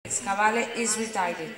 Cavale is retired.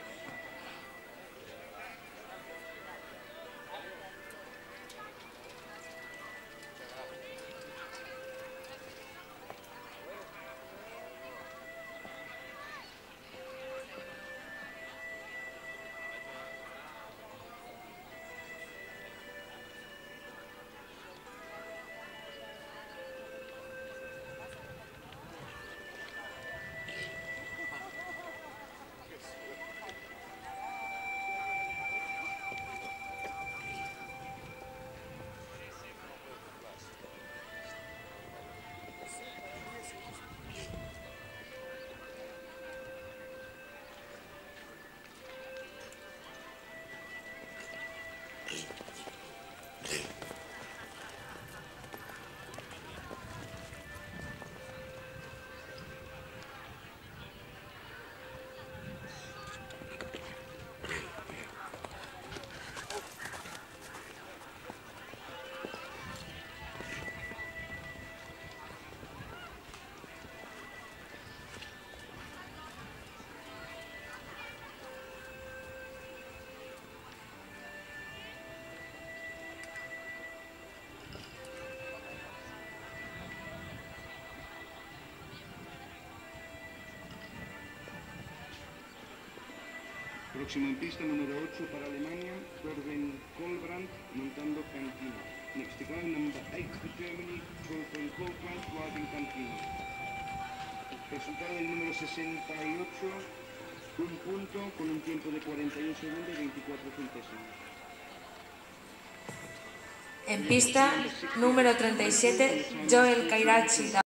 Próximo en pista, número 8 para Alemania, Torben Kolbrand, montando Cantino. Next to go, number 8 for Germany, Torben Kolbrand, riding Cantino. Resultado del número 68, un punto con un tiempo de 41 segundos y 24 centésimos. En pista, número 37, Joel Kairachi.